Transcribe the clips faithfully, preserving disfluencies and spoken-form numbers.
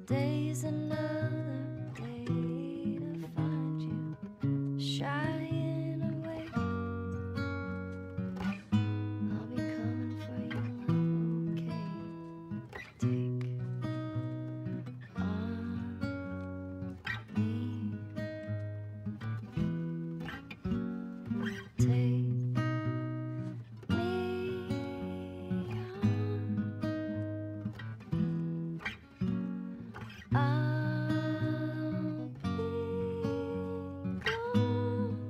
Today's another day to find you shying away. I'll be coming for you, love, okay? Take on me. Take I'll be gone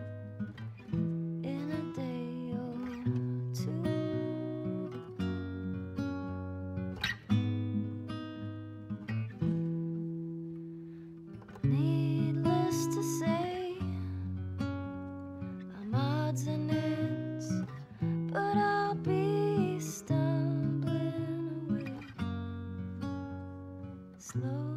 in a day or two. Needless to say, I'm odds and ends, but I'll be stumbling away. Slow